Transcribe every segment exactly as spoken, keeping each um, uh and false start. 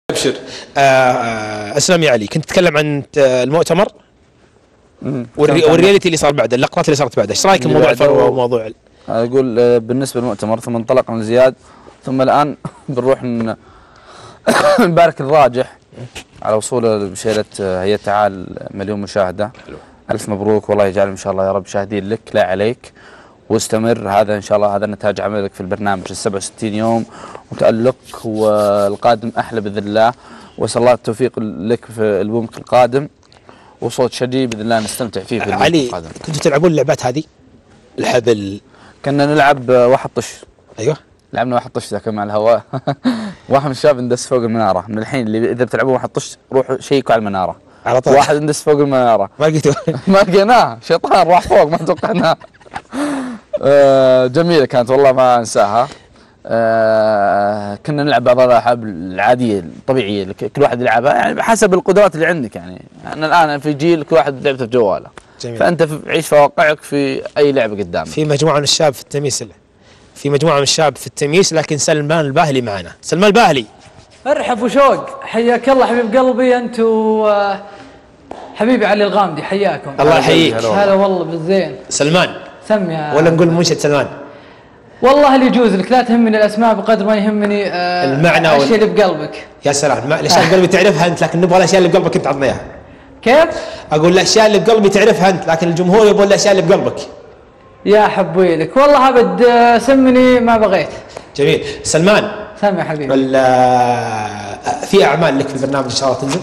ابشر. آه اسلام يا علي، كنت تتكلم عن المؤتمر والري... والرياليتي اللي صار بعده، اللقطات اللي صارت بعده، ايش رايك في موضوع الفروه وموضوع ال... اقول بالنسبه للمؤتمر ثم انطلقنا لزياد ثم الان بنروح ن... نبارك الراجح على وصوله بشيله هيئه تعال مليون مشاهده. حلو. الف مبروك، والله يجعل ان شاء الله يا رب شاهدين لك لا عليك، واستمر. هذا ان شاء الله هذا نتاج عملك في البرنامج ال سبعة وستين يوم وتألق، والقادم احلى باذن الله، واسال الله التوفيق لك في البومك القادم، وصوت شديد باذن الله نستمتع فيه في علي القادم. كنتوا تلعبون اللعبات هذه؟ الحبل كنا نلعب واحد طش. ايوه لعبنا واحد طش ذاك مع الهواء. واحد من الشباب اندس فوق المناره. من الحين اللي اذا بتلعبون واحد طش روحوا شيكوا على المناره على طول. واحد اندس فوق المناره ما لقيتوه. ما لقيناه، شيطان راح فوق ما توقعناه. آه جميله كانت والله ما انساها. آه كنا نلعب بعض الالعاب العاديه الطبيعيه اللي كل واحد يلعبها يعني حسب القدرات اللي عندك. يعني انا الان في جيل كل واحد لعبته في جواله. جميل. فانت عيش في واقعك في اي لعبه قدامك. في مجموعه من الشباب في التمييز، في مجموعه من الشباب في التمييز، لكن سلمان الباهلي معنا. سلمان الباهلي، ارحب وشوق، حياك الله حبيب قلبي انت و حبيبي علي الغامدي، حياكم. الله يحييك. هلا والله بالزين. سلمان سم يا ولا نقول منشد سلمان؟ والله اللي يجوز لك، لا تهمني الاسماء بقدر ما يهمني آه المعنى الاشياء اللي بقلبك. يا سلام، الاشياء اللي بقلبي تعرفها انت، لكن نبغى الاشياء اللي بقلبك انت عطنا اياها. كيف؟ اقول الاشياء اللي بقلبي تعرفها انت، لكن الجمهور يبغى الاشياء اللي بقلبك. يا حبويلك والله ابد سمني ما بغيت. جميل. سلمان، سم يا حبيبي. في اعمال لك في البرنامج ان شاء الله تنزل؟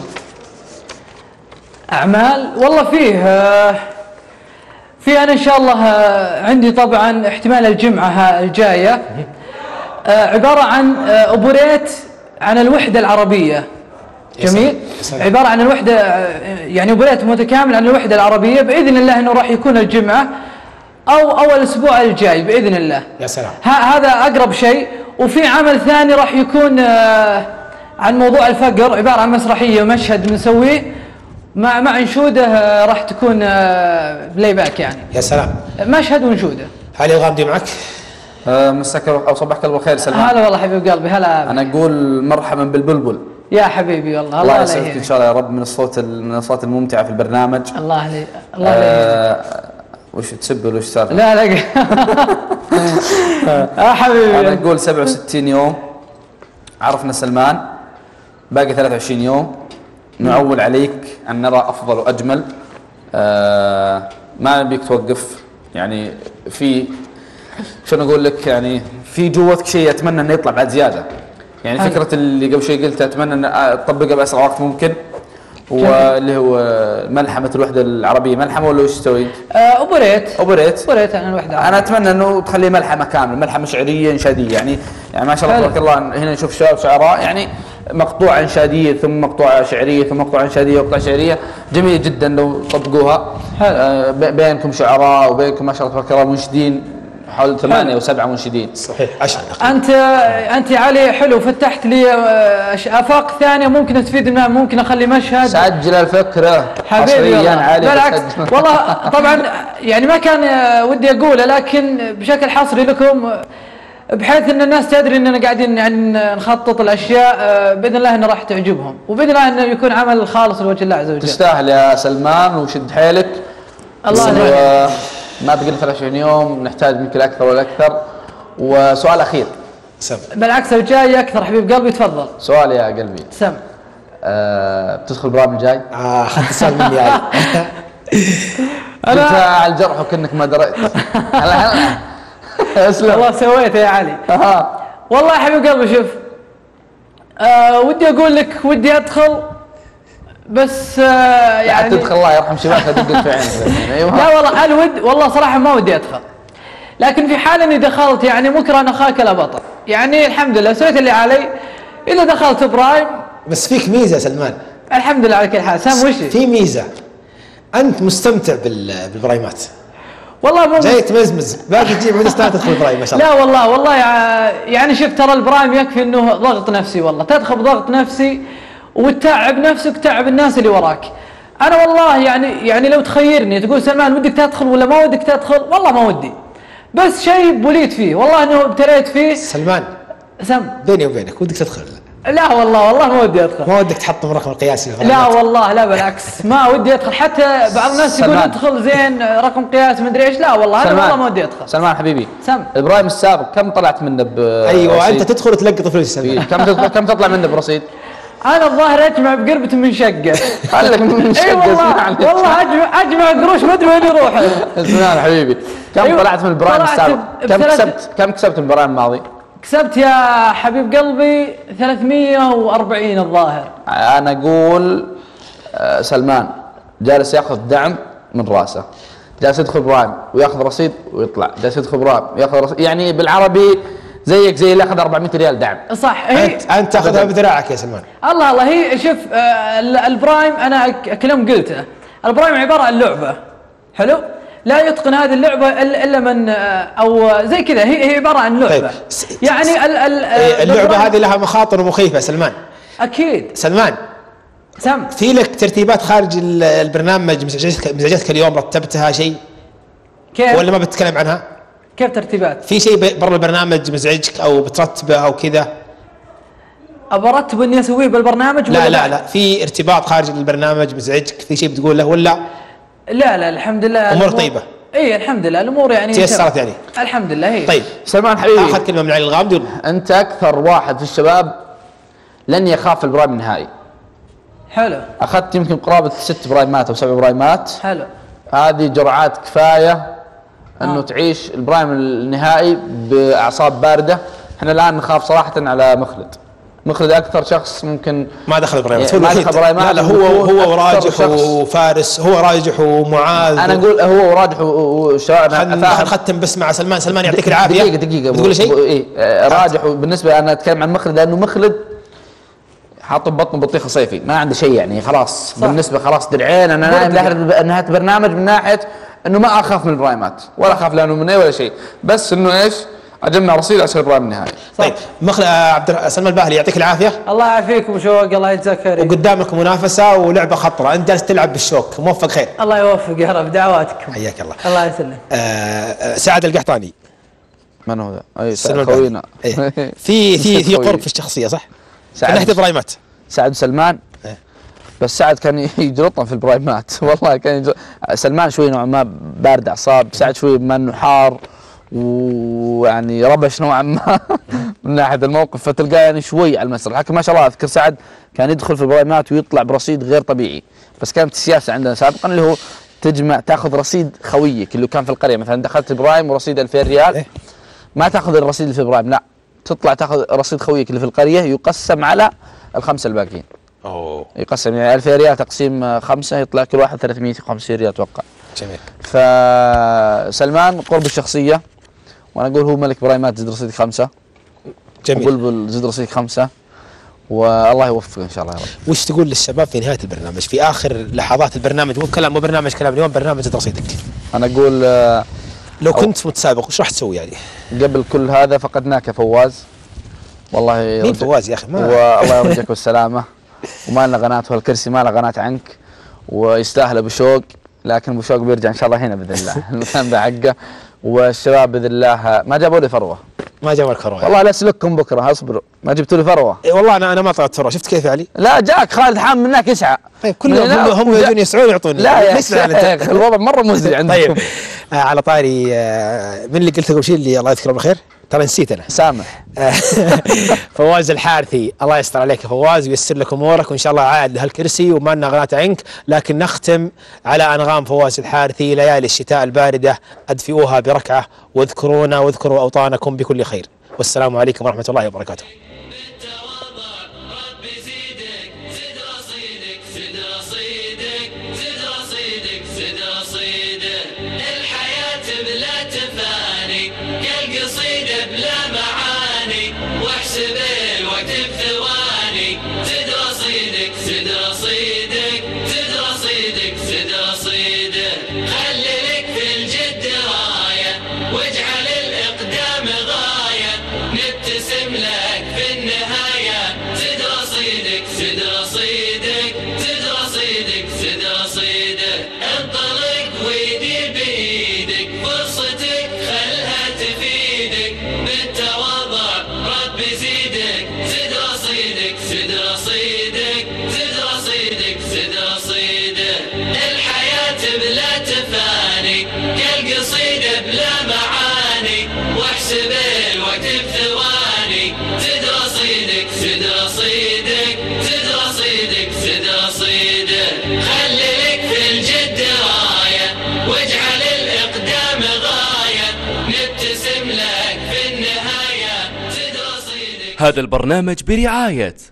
اعمال والله فيه في انا ان شاء الله عندي طبعا احتمال الجمعه الجايه عباره عن اوبريت عن الوحده العربيه. جميل. عباره عن الوحده، يعني اوبريت متكامل عن الوحده العربيه، باذن الله انه راح يكون الجمعه او اول الاسبوع الجاي باذن الله. يا سلام. هذا اقرب شيء. وفي عمل ثاني راح يكون عن موضوع الفقر، عباره عن مسرحيه ومشهد بنسويه مع مع انشوده راح تكون بلاي باك يعني. يا سلام. مشهد وانشوده. علي الغامدي معك. أه مساك او صباحك بالخير سلمان. هلا والله حبيب قلبي. هلا. انا اقول مرحبا بالبلبل. يا حبيبي والله الله يسعدك ان شاء الله يا رب من الصوت من الاصوات الممتعه في البرنامج. الله عليك. الله أه وش تسب ولا وش صار؟ لا لا. اه حبيبي. انا اقول سبعة وستين يوم عرفنا سلمان، باقي ثلاثة وعشرين يوم نعول عليك ان نرى افضل واجمل. آه ما نبيك توقف، يعني في شنو اقول لك، يعني في جوتك شيء اتمنى انه يطلع بعد زياده. يعني حل. فكره اللي قبل شوي قلت اتمنى ان اطبقها باسرع وقت ممكن، واللي هو ملحمه الوحده العربيه. ملحمه ولا وش تسوي؟ آه اوبريت. اوبريت. اوبريت عن الوحده العربيه. انا اتمنى انه تخليه ملحمه كامله، ملحمه شعريه انشاديه. يعني يعني ما شاء الله تبارك الله هنا نشوف شباب شعراء، يعني مقطوعه انشاديه ثم مقطوعه شعريه ثم مقطوعه انشاديه ومقطوعه شعريه. جميل جدا لو طبقوها. آه بينكم شعراء وبينكم ما شاء الله تبارك الله منشدين، حول ثمانية أو سبعة منشدين. صحيح. عشرة. أنت أنت علي حلو، فتحت لي آفاق ثانية ممكن أستفيد منها، ممكن أخلي مشهد. سجل الفكرة حبيبي علي. بالعكس والله طبعا يعني ما كان ودي أقوله، لكن بشكل حصري لكم بحيث أن الناس تدري أننا قاعدين يعني نخطط الأشياء بإذن الله أنه راح تعجبهم، وبإذن الله أنه يكون عمل خالص لوجه الله عز وجل. تستاهل يا سلمان وشد حيلك. الله يعينك. ما بقي ثلاثة وعشرين يوم، نحتاج يمكن اكثر ولا اكثر. وسؤال اخير. سم. بالعكس الجاي اكثر حبيب قلبي، تفضل. سؤال يا قلبي. سم. أه بتدخل البرامج الجاي؟ اه اخذت السؤال مني هاي. انا على الجرح وكأنك ما دريت. هلا هلا. اسلم. والله سويته يا علي. اها والله يا حبيب قلبي شوف، آه ودي اقول لك ودي ادخل، بس آه يعني تدخل الله يرحم شبابك ادق في عينك. ايوه. لا والله الود والله صراحه ما ودي ادخل، لكن في حال اني دخلت يعني مكرا اخاك لا بطل، يعني الحمد لله سويت اللي علي. اذا دخلت برايم بس فيك ميزه سلمان. الحمد لله على كل حال. سام وش في ميزه، انت مستمتع بالبرايمات. والله مو جاي تمزمز، باقي تجيب عود ستار تدخل برايم ما شاء الله. لا والله والله يعني شوف، ترى البرايم يكفي انه ضغط نفسي، والله تدخل بضغط نفسي وتتعب نفسك وتتعب الناس اللي وراك. انا والله يعني يعني لو تخيرني تقول سلمان ودك تدخل ولا ما ودك تدخل، والله ما ودي، بس شيء بوليت فيه والله انه ابتليت فيه. سلمان سم بيني وبينك ودك تدخل؟ لا والله والله ما ودي ادخل. ما ودك تحطم الرقم القياسي؟ لا والله لا بالعكس ما ودي ادخل. حتى بعض الناس يقول ادخل زين رقم قياسي مدري ايش. لا والله انا والله ما ودي ادخل. سلمان حبيبي سم ابراهيم السابق كم طلعت منه ب ايوه انت تدخل وتلقط فلوس سلمان. كم كم تطلع منه برصيد؟ انا الظاهر اجمع بقربة من شقه. خليك من شقه. اي والله والله اجمع اجمع قروش ما ادري وين يروح. سلمان حبيبي كم أيوة طلعت من البرايم السابق؟ كم كسبت كم كسبت البرايم الماضي؟ كسبت يا حبيب قلبي ثلاثمية وأربعين الظاهر. انا اقول سلمان جالس ياخذ دعم من راسه، جالس يدخل برايم وياخذ رصيد ويطلع، جالس يدخل برايم وياخذ رصيد، يعني بالعربي زيك زي اللي اخذ أربعمية ريال دعم. صح. هي انت انت تاخذها بذراعك يا سلمان. الله الله. هي شوف آه البرايم انا كلام قلته، البرايم عباره عن لعبه حلو، لا يتقن هذه اللعبه الا من آه او زي كذا. هي هي عباره عن لعبه. طيب. يعني ال ال اللعبه هذه لها مخاطر ومخيفه سلمان. اكيد سلمان. سم في لك ترتيبات خارج البرنامج مزعجتك مزعجتك اليوم رتبتها شيء؟ كيف؟ ولا ما بتتكلم عنها؟ كيف ترتيبات؟ في شيء برا البرنامج مزعجك او بترتبه او كذا؟ ابرتب اني اسويه بالبرنامج لا لا لا في ارتباط خارج البرنامج مزعجك، في شيء بتقول له ولا؟ لا لا الحمد لله امور طيبه. اي الحمد لله الامور يعني تيسرت يعني الحمد لله. هي طيب سلمان حبيبي اخذ كلمه من علي الغامدي. انت اكثر واحد في الشباب لن يخاف البرايم النهائي. حلو. اخذت يمكن قرابه ست برايمات او سبع برايمات. حلو. هذه جرعات كفايه انه آه. تعيش البرايم النهائي باعصاب بارده. احنا الان نخاف صراحه على مخلد. مخلد اكثر شخص ممكن ما دخل برايمات. ما دخل برايمات. لا, لا هو هو وراجح وفارس. هو راجح ومعاذ. انا اقول هو وراجح وشاء. انا ختم بس مع سلمان. سلمان يعطيك العافيه. دقيقه دقيقه بتقول شيء؟ ايه راجح. بالنسبه انا اتكلم عن مخلد لانه مخلد حاط ببطنه بطيخه صيفي، ما عنده شيء يعني خلاص. صح. بالنسبه خلاص درعين. انا نايم نهايه برنامج من ناحيه انه ما اخاف من البرايمات ولا اخاف لانه من اي ولا شيء، بس انه ايش اجمع رصيد عشان البرايم النهائي. طيب مخل عبد سلمان الباهلي يعطيك العافيه. الله يعافيك ابو شوق. الله يجزاك خير. وقدامك منافسه ولعبه خطره، انت جالس تلعب بالشوك. موفق خير. الله يوفق يا رب. دعواتكم. حياك الله. الله يسلمك. آه سعد القحطاني. من هو ذا؟ اي خوينا. في في في قرب في الشخصيه صح؟ من ناحيه البرايمات. سعد وسلمان. إيه؟ بس سعد كان يجلطنا في البرايمات والله كان يجلط. سلمان شوي نوعا ما بارد اعصاب، سعد شوي بما انه حار ويعني ربش نوعا ما من ناحيه الموقف، فتلقاه يعني شوي على المسرح. لكن ما شاء الله اذكر سعد كان يدخل في البرايمات ويطلع برصيد غير طبيعي. بس كانت السياسه عندنا سابقا اللي هو تجمع تاخذ رصيد خويك اللي كان في القريه. مثلا دخلت برايم ورصيد ألفين ريال، ما تاخذ الرصيد اللي في برايم، لا تطلع تاخذ رصيد خويك اللي في القريه يقسم على الخمسه الباقيين. اوه يقسم يعني ألفين ريال تقسيم خمسه يطلع كل واحد ثلاثمية وخمسين ريال اتوقع. جميل. فسلمان قرب الشخصيه، وانا اقول هو ملك برايمات زد رصيدك خمسه. جميل. وبلبل زد رصيدك خمسه، والله يوفقك ان شاء الله يا رب. وش تقول للشباب في نهايه البرنامج في اخر لحظات البرنامج؟ مو كلام مو برنامج كلام اليوم، برنامج زد رصيدك. انا اقول آه لو كنت متسابق وش راح تسوي يعني؟ قبل كل هذا فقدناك يا فواز. والله مين فواز يا اخي؟ ما والله يرجعك بالسلامه. وما لنا قناه والكرسي ما له قناه عنك، ويستاهل ابو شوق، لكن ابو شوق بيرجع ان شاء الله هنا باذن الله. المكان ذا حقه. والشباب باذن الله ما جابوا لي فروه. ما جابوا لك فروه والله لا اسلككم بكره اصبروا. ما جبتوا لي فروه. إيه والله انا انا ما طلعت فروه. شفت كيف علي؟ لا جاك خالد حام منك يسعى. طيب كلهم هم يجون يسعون يعطوني. لا يا اخي الوضع مره مزعج عندكم. طيب آه على طاري آه من اللي قلت قبل شيء اللي الله يذكره بالخير؟ ترى نسيت انا. سامح. فواز الحارثي. الله يستر عليك يا فواز وييسر لك امورك وان شاء الله عاد لهالكرسي وما لنا غناة عنك. لكن نختم على انغام فواز الحارثي. ليالي الشتاء البارده ادفئوها بركعه واذكرونا واذكروا اوطانكم بكل خير. والسلام عليكم ورحمه الله وبركاته. بالتواضع ربي زيدك زد رصيدك هذا البرنامج برعاية